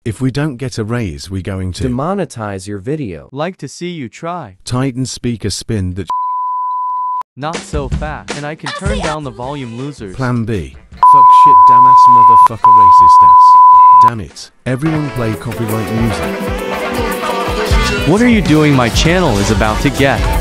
If we don't get a raise, we going to demonetize your video. Like to see you try. Tighten speaker spin that Not so fast. And I can turn down the volume, losers. Plan B. Fuck shit damn ass motherfucker racist ass. Damn it. Everyone play copyright music. What are you doing? My channel is about to get